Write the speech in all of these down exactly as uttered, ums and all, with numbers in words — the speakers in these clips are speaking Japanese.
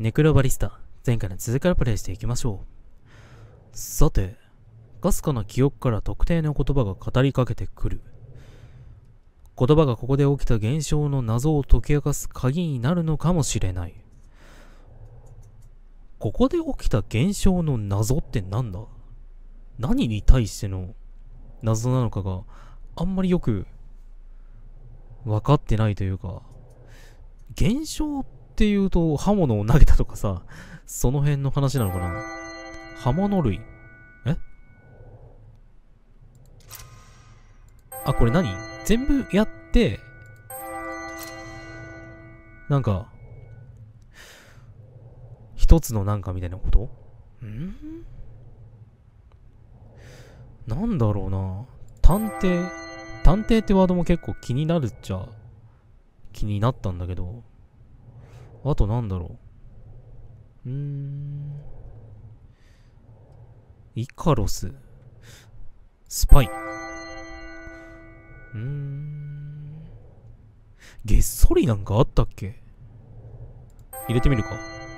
ネクロバリスタ、前回の続きからプレイしていきましょう。さて、かすかな記憶から特定の言葉が語りかけてくる。言葉がここで起きた現象の謎を解き明かす鍵になるのかもしれない。ここで起きた現象の謎ってなんだ？何に対しての謎なのかがあんまりよく分かってないというか、現象っていうと刃物を投げたとかさ、その辺の話なのかな。刃物類。えあ、これ何？全部やってなんか一つのなんかみたいなこと？ん？なんだろうな。探偵探偵ってワードも結構気になるっちゃ気になったんだけど、あとなんだろう。うーん。イカロス。スパイ。うーん。げっそりなんかあったっけ？入れてみるか。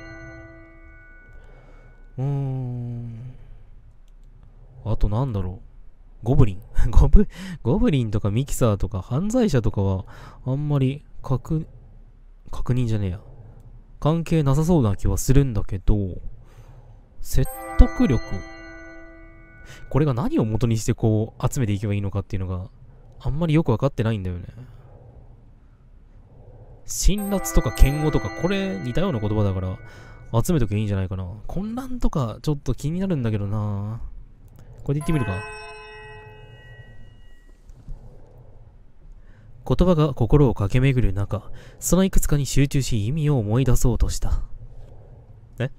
うーん。あとなんだろう。ゴブリンゴブ、ゴブリンとかミキサーとか犯罪者とかはあんまり確、確認じゃねえや。関係なさそうな気はするんだけど、説得力。これが何を元にしてこう集めていけばいいのかっていうのがあんまりよくわかってないんだよね。辛辣とか嫌悪とかこれ似たような言葉だから集めときゃいいんじゃないかな。混乱とかちょっと気になるんだけどな。これで言ってみるか。言葉が心を駆け巡る中、そのいくつかに集中し意味を思い出そうとした。え？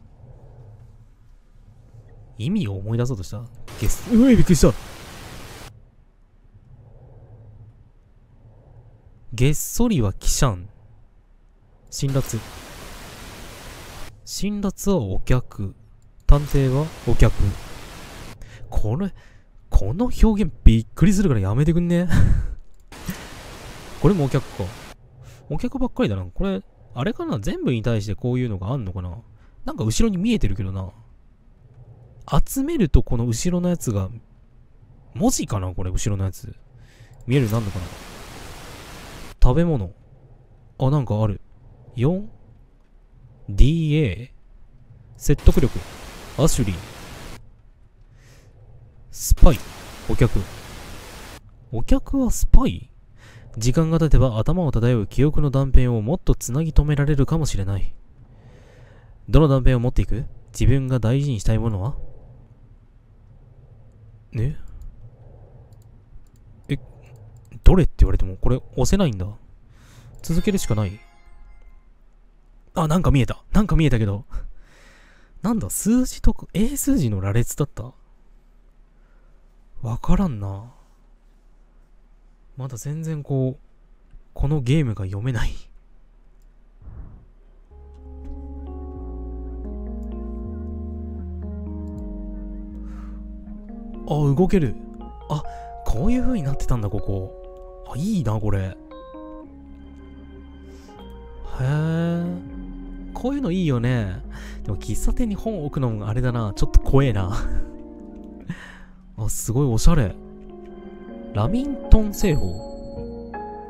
意味を思い出そうとした？ゲス、うえ、びっくりした。げっそりはキシャン。辛辣。辛辣はお客。探偵はお客。これ、この表現びっくりするからやめてくんね。これもお客か。お客ばっかりだな。これ、あれかな？全部に対してこういうのがあんのかな？なんか後ろに見えてるけどな。集めるとこの後ろのやつが、文字かな？これ、後ろのやつ。見えるようになるのかな？食べ物。あ、なんかある。よん？ ディーエー？ 説得力。アシュリー。スパイ。お客。お客はスパイ？時間が経てば頭を漂う記憶の断片をもっとつなぎ止められるかもしれない。どの断片を持っていく？自分が大事にしたいものは？ね？え、どれって言われてもこれ押せないんだ。続けるしかない。あ、なんか見えた。なんか見えたけど。なんだ、数字とか、英数字の羅列だった？わからんな。まだ全然こう、このゲームが読めない。あ、動ける。あ、こういう風になってたんだ、ここ。あ、いいな、これ。へえ。こういうのいいよね。でも喫茶店に本置くのもあれだな。ちょっと怖えな。あ、すごいおしゃれ。ラミントン製法。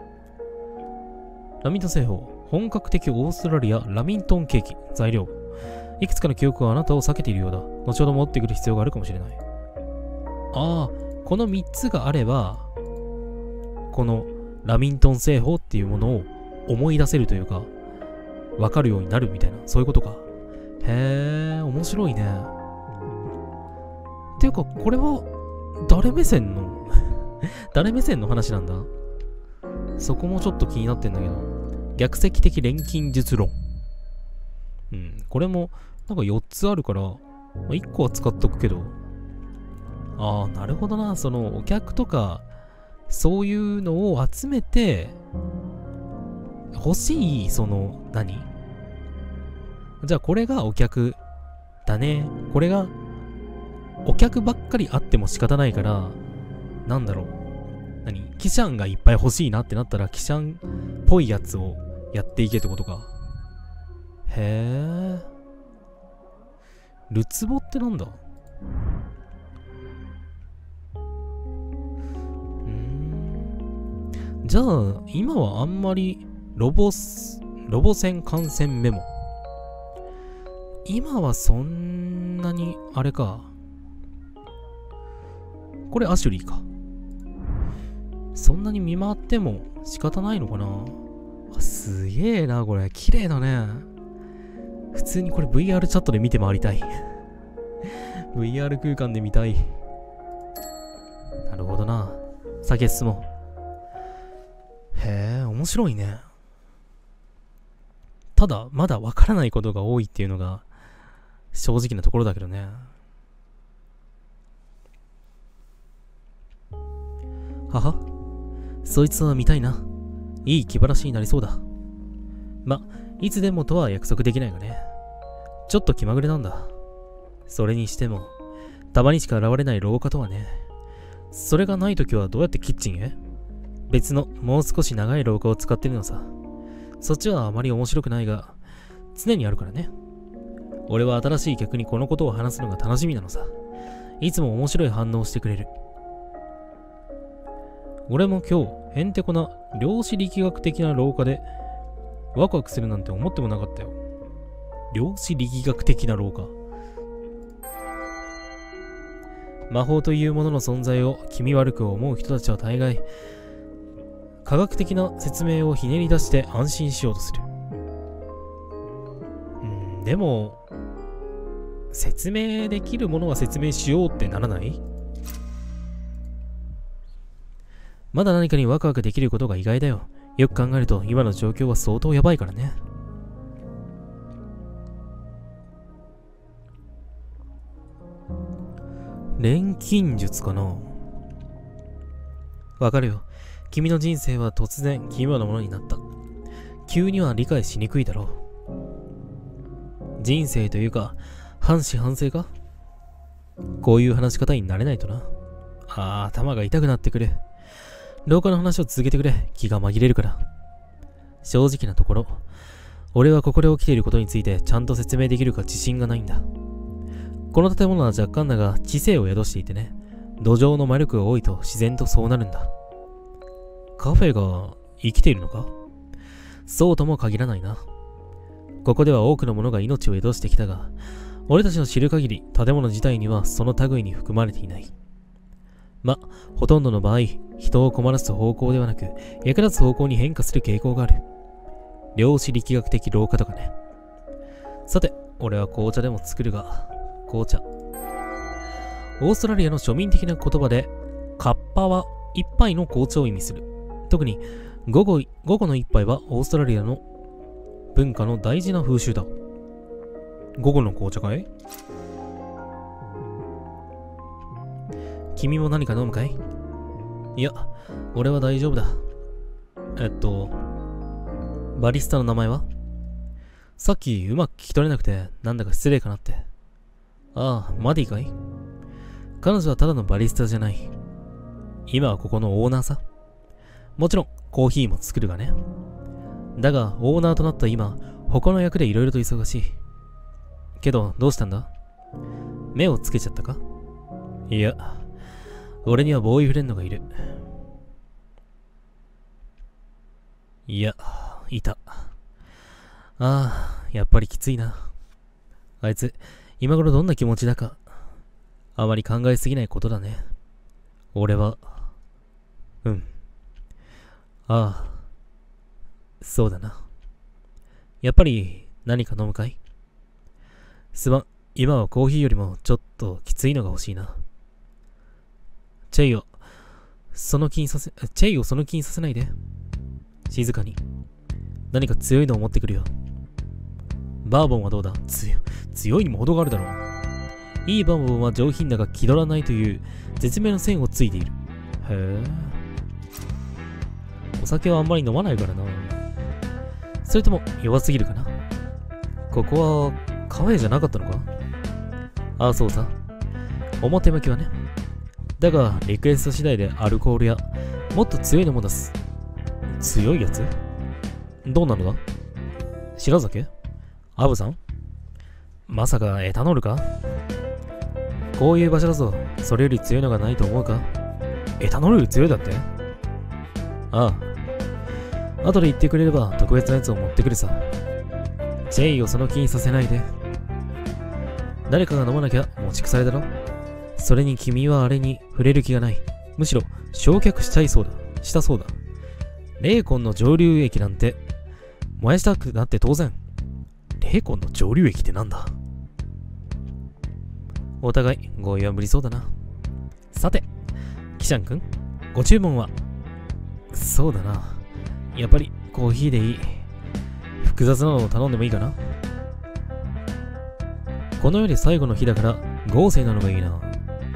ラミントン製法。本格的オーストラリアラミントンケーキ。材料。いくつかの記憶はあなたを避けているようだ。後ほど持ってくる必要があるかもしれない。ああ、このみっつがあれば、このラミントン製法っていうものを思い出せるというか、わかるようになるみたいな、そういうことか。へえ、面白いね。っていうか、これは誰目線の誰目線の話なんだ？そこもちょっと気になってんだけど。逆説的錬金術論。うん。これも、なんかよっつあるから、まあ、いっこは使っとくけど。ああ、なるほどな。その、お客とか、そういうのを集めて、欲しい、その、何？じゃあこれがお客だね。これが、お客ばっかりあっても仕方ないから、なんだろう。何？キシャンがいっぱい欲しいなってなったら、キシャンっぽいやつをやっていけってことか。へルツボってなんだ？うーん。じゃあ、今はあんまりロボス、ロボ戦感染メモ。今はそんなに、あれか。これアシュリーか。そんなに見回っても仕方ないのかな。あ、すげえな、これ。綺麗だね。普通にこれ ブイアール チャットで見て回りたい。ブイアール 空間で見たい。なるほどな。先進もう。へえ、面白いね。ただ、まだわからないことが多いっていうのが正直なところだけどね。はは、そいつは見たいな。いい気晴らしになりそうだ。ま、いつでもとは約束できないがね。ちょっと気まぐれなんだ。それにしても、たまにしか現れない廊下とはね。それがないときはどうやってキッチンへ？別のもう少し長い廊下を使ってるのさ。そっちはあまり面白くないが、常にあるからね。俺は新しい客にこのことを話すのが楽しみなのさ。いつも面白い反応をしてくれる。俺も今日、へんてこな量子力学的な廊下でワクワクするなんて思ってもなかったよ。量子力学的な廊下。魔法というものの存在を気味悪く思う人たちは大概、科学的な説明をひねり出して安心しようとする。うん、でも、説明できるものは説明しようってならない？まだ何かにワクワクできることが意外だよ。よく考えると今の状況は相当やばいからね。錬金術かな？わかるよ。君の人生は突然奇妙なものになった。急には理解しにくいだろう。人生というか、半死半生か？こういう話し方になれないとな。ああ、頭が痛くなってくる。廊下の話を続けてくれ。気が紛れるから。正直なところ、俺はここで起きていることについてちゃんと説明できるか自信がないんだ。この建物は若干だが知性を宿していてね。土壌の魔力が多いと自然とそうなるんだ。カフェが生きているのか？そうとも限らないな。ここでは多くのものが命を宿してきたが、俺たちの知る限り建物自体にはその類に含まれていない。ま、ほとんどの場合、人を困らす方向ではなく、役立つ方向に変化する傾向がある。量子力学的廊下とかね。さて、俺は紅茶でも作るが、紅茶。オーストラリアの庶民的な言葉で、カッパは一杯の紅茶を意味する。特に、午後、午後の一杯はオーストラリアの文化の大事な風習だ。午後の紅茶かい？君も何か飲むかい？いや、俺は大丈夫だ。えっと、バリスタの名前は？さっきうまく聞き取れなくて、なんだか失礼かなって。ああ、マディかい？彼女はただのバリスタじゃない。今はここのオーナーさ。もちろん、コーヒーも作るがね。だが、オーナーとなった今、他の役で色々と忙しい。けど、どうしたんだ？目をつけちゃったか？いや、俺にはボーイフレンドがいる。いや、いた。ああ、やっぱりきついな。あいつ、今頃どんな気持ちだか、あまり考えすぎないことだね。俺は、うん。ああ、そうだな。やっぱり何か飲むかい？すまん、今はコーヒーよりもちょっときついのが欲しいな。チェイを、その気にさせ、チェイをその気にさせないで。静かに。何か強いのを持ってくるよ。バーボンはどうだ？強、強いにも程があるだろう。いいバーボンは上品だが気取らないという絶妙な線をついている。へえ。お酒はあんまり飲まないからな。それとも弱すぎるかな。ここはカフェじゃなかったのか？ああ、そうさ。表向きはね。だが、リクエスト次第でアルコールやもっと強いのも出す。強いやつ？どうなのだ？白酒？アブさん？ まさかエタノールか？こういう場所だぞ。それより強いのがないと思うか？エタノールより強いだって？ああ。後で言ってくれれば特別なやつを持ってくるさ。ジェイをその気にさせないで。誰かが飲まなきゃ持ち腐れだろ。それに君はあれに触れる気がない。むしろ焼却しちゃいそうだ。したそうだ。霊魂の蒸留液なんて燃やしたくなって当然。霊魂の蒸留液ってなんだ？お互い合意は無理そうだな。さて、キシャン君、ご注文は？そうだな。やっぱりコーヒーでいい。複雑なのを頼んでもいいかな？この世で最後の日だから豪勢なのがいいな。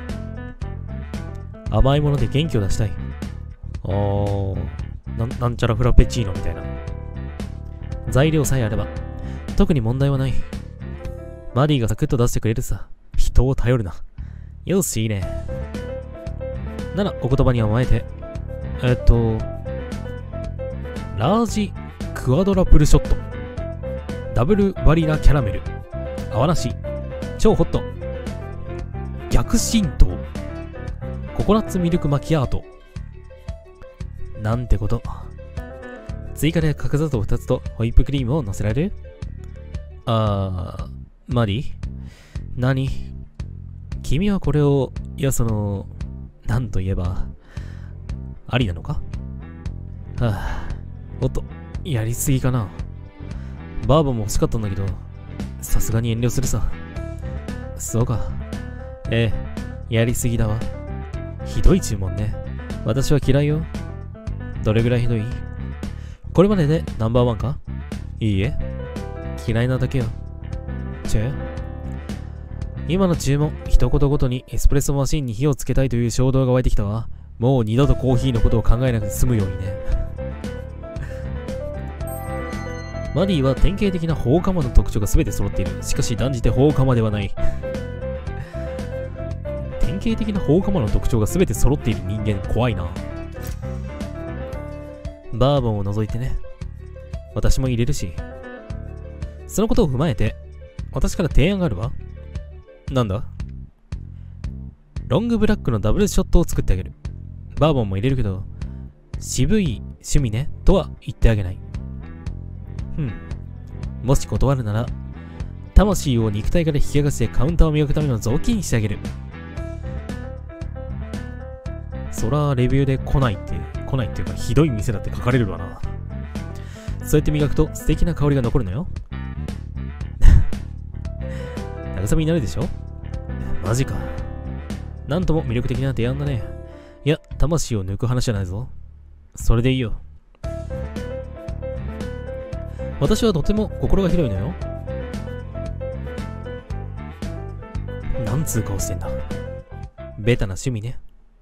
甘いもので元気を出したい。あー、な、なんちゃらフラペチーノみたいな。材料さえあれば特に問題はない。マディがサクッと出してくれるさ。人を頼るな。よし、いいね。ならお言葉に甘えて。えっとラージクアドラプルショット、ダブルバリラキャラメル、泡なし、超ホット、逆浸透、ココナッツミルクマキアート。なんてこと。追加で角砂糖ふたつとホイップクリームを乗せられる？あー、マリ？何？君はこれを、いやその、なんと言えば、ありなのか？はぁ、おっと、やりすぎかな。バーボンも欲しかったんだけど、さすがに遠慮するさ。そうか。ええ、やりすぎだわ。ひどい注文ね。私は嫌いよ。どれぐらいひどい？これまででナンバーワンか？いいえ。嫌いなだけよ。チェ？今の注文、一言ごとにエスプレッソマシンに火をつけたいという衝動が湧いてきたわ。もう二度とコーヒーのことを考えなくて済むようにね。マディは典型的な放火魔の特徴が全て揃っている。しかし断じて放火魔ではない。典型的な放火魔の特徴が全て揃っている人間、怖いな。バーボンを除いてね。私も入れるし。そのことを踏まえて、私から提案があるわ。なんだ？ロングブラックのダブルショットを作ってあげる。バーボンも入れるけど、渋い趣味ね、とは言ってあげない。うん。もし断るなら、魂を肉体から引き剥がしてカウンターを磨くための雑巾にしてあげる。そら、レビューで来ないって、来ないっていうか、ひどい店だって書かれるわな。そうやって磨くと素敵な香りが残るのよ。慰めになるでしょ？マジか。なんとも魅力的な提案だね。いや、魂を抜く話じゃないぞ。それでいいよ。私はとても心が広いのよ。なんつう顔してんだ。ベタな趣味ね。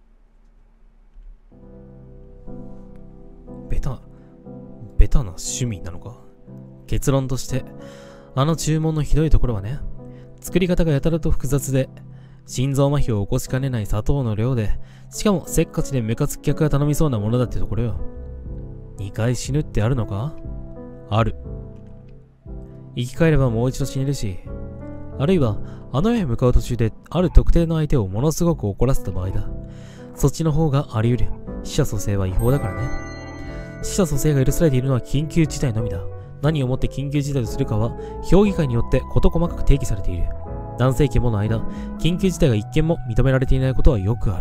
ベタ、ベタな趣味なのか。結論として、あの注文のひどいところはね、作り方がやたらと複雑で、心臓麻痺を起こしかねない砂糖の量で、しかもせっかちでムカつき客が頼みそうなものだってところよ。にかい死ぬってあるのか？ある。生き返ればもう一度死ねるし、あるいはあの世へ向かう途中である特定の相手をものすごく怒らせた場合だ。そっちの方があり得る。死者蘇生は違法だからね。死者蘇生が許されているのは緊急事態のみだ。何をもって緊急事態とするかは評議会によって事細かく定義されている。何世紀もの間、緊急事態が一件も認められていないことはよくある。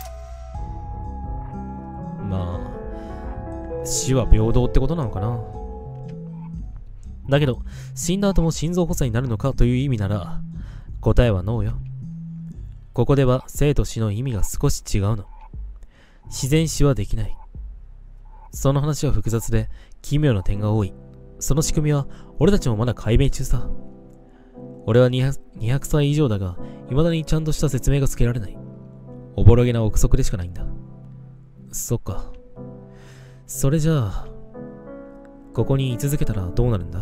まあ、死は平等ってことなのかな。だけど、死んだ後も心臓発作になるのかという意味なら、答えはノーよ。ここでは生と死の意味が少し違うの。自然死はできない。その話は複雑で奇妙な点が多い。その仕組みは俺たちもまだ解明中さ。俺はにひゃく、にひゃくさい以上だが、未だにちゃんとした説明がつけられない。おぼろげな憶測でしかないんだ。そっか。それじゃあ、ここに居続けたらどうなるんだ？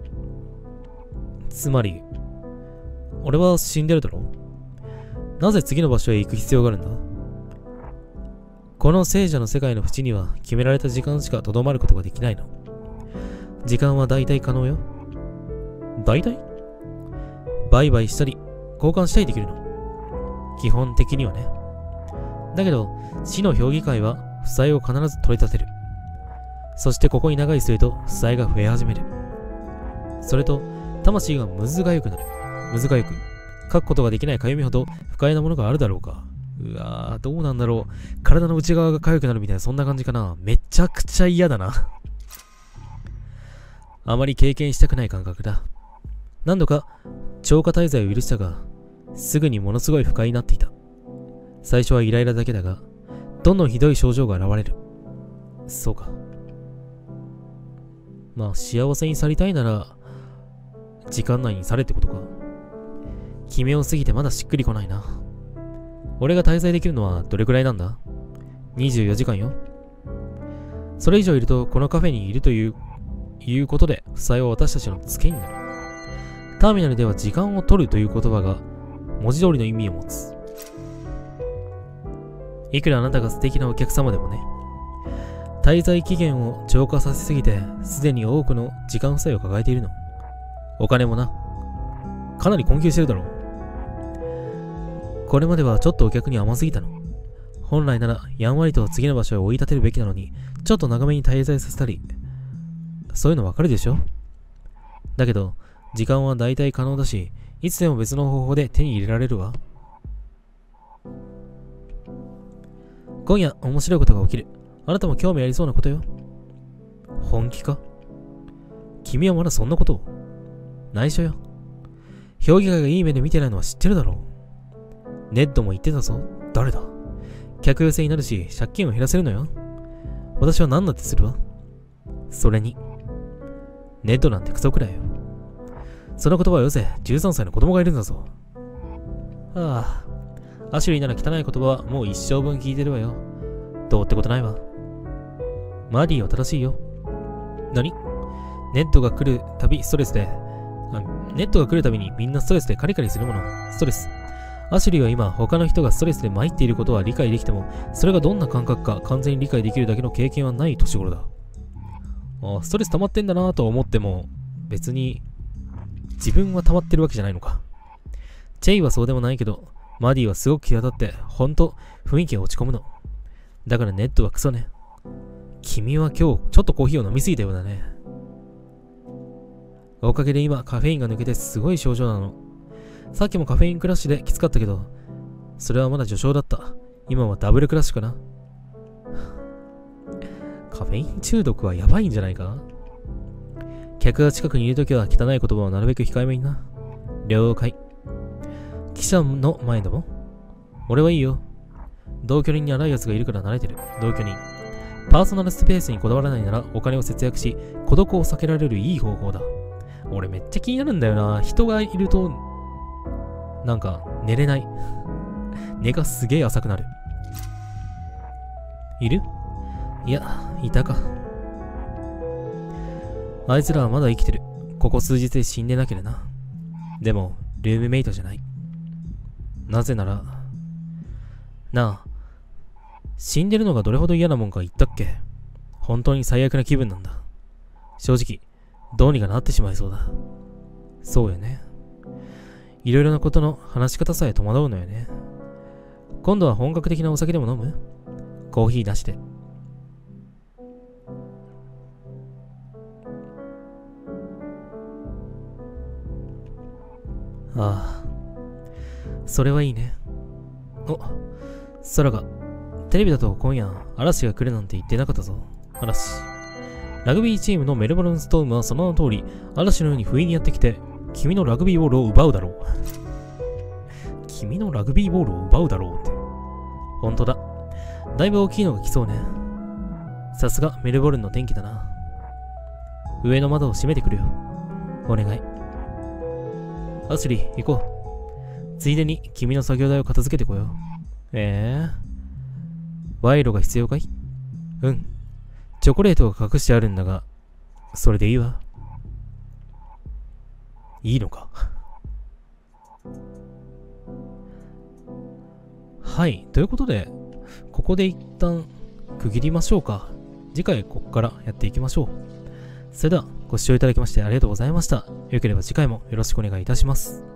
つまり、俺は死んでるだろ？なぜ次の場所へ行く必要があるんだ？この聖者の世界の淵には決められた時間しかとどまることができないの。時間は大体可能よ。大体？ 売買したり、交換したりできるの。基本的にはね。だけど、市の評議会は負債を必ず取り立てる。そしてここに長居すると負債が増え始める。それと、魂がむずがゆくなる。むずがゆく。書くことができないかゆみほど不快なものがあるだろうか。うわー、どうなんだろう。体の内側が痒くなるみたいな、そんな感じかな。めちゃくちゃ嫌だな。あまり経験したくない感覚だ。何度か超過滞在を許したが、すぐにものすごい不快になっていた。最初はイライラだけだが、どんどんひどい症状が現れる。そうか。まあ、幸せにされたいなら、時間内にされってことか。決めを過ぎてまだしっくりこないな。俺が滞在できるのはどれくらいなんだ ?にじゅうよじかんよ。それ以上いるとこのカフェにいるという、いうことで負債は私たちの付けになる。ターミナルでは時間を取るという言葉が文字通りの意味を持つ。いくらあなたが素敵なお客様でもね、滞在期限を超過させすぎてすでに多くの時間負債を抱えているの。お金もな。かなり困窮してるだろう。これまではちょっとお客に甘すぎたの。本来ならやんわりと次の場所へ追い立てるべきなのに、ちょっと長めに滞在させたり、そういうのわかるでしょ。だけど、時間は大体可能だし、いつでも別の方法で手に入れられるわ。今夜面白いことが起きる。あなたも興味ありそうなことよ。本気か？君はまだそんなことを？内緒よ。評議会がいい目で見てないのは知ってるだろう。ネッドも言ってたぞ。誰だ？客寄せになるし、借金を減らせるのよ。私は何だってするわ。それに、ネッドなんてクソくらいよ。その言葉をよせ、じゅうさんさいの子供がいるんだぞ。ああ、アシュリーなら汚い言葉はもう一生分聞いてるわよ。どうってことないわ。マディは正しいよ。何？ネットが来るたびストレスで、あ、ネットが来るたびにみんなストレスでカリカリするもの。ストレス。アシュリーは今他の人がストレスで参っていることは理解できても、それがどんな感覚か完全に理解できるだけの経験はない年頃だ。あ、ストレス溜まってんだなぁと思っても、別に自分は溜まってるわけじゃないのか。チェイはそうでもないけど、マディはすごく気が立って、ほんと雰囲気が落ち込むの。だからネットはクソね。君は今日ちょっとコーヒーを飲みすぎたようだね。おかげで今カフェインが抜けてすごい症状なの。さっきもカフェインクラッシュできつかったけど、それはまだ序章だった。今はダブルクラッシュかな。カフェイン中毒はやばいんじゃないか。客が近くにいるときは汚い言葉をなるべく控えめにな。了解。記者の前でも？俺はいいよ。同居人に荒い奴がいるから慣れてる。同居人。パーソナルスペースにこだわらないならお金を節約し、孤独を避けられるいい方法だ。俺めっちゃ気になるんだよな。人がいると、なんか寝れない。寝がすげえ浅くなる。いる？いや、いたか。あいつらはまだ生きてる。ここ数日で死んでなければな。でも、ルームメイトじゃない。なぜなら、なあ、死んでるのがどれほど嫌なもんか言ったっけ？本当に最悪な気分なんだ。正直、どうにかなってしまいそうだ。そうよね。いろいろなことの話し方さえ戸惑うのよね。今度は本格的なお酒でも飲む？コーヒー出して。ああ、それはいいね。お、空が、テレビだと今夜嵐が来るなんて言ってなかったぞ。嵐。ラグビーチームのメルボルンストームはその名の通り、嵐のように不意にやってきて、君のラグビーボールを奪うだろう。君のラグビーボールを奪うだろうって。ほんとだ。だいぶ大きいのが来そうね。さすがメルボルンの天気だな。上の窓を閉めてくるよ。お願い。アシュリー、行こう。ついでに君の作業台を片付けてこよう。ええー。賄賂が必要かい？うん。チョコレートが隠してあるんだが、それでいいわ。いいのか。はい。ということで、ここで一旦区切りましょうか。次回ここからやっていきましょう。それではご視聴いただきましてありがとうございました。よければ次回もよろしくお願いいたします。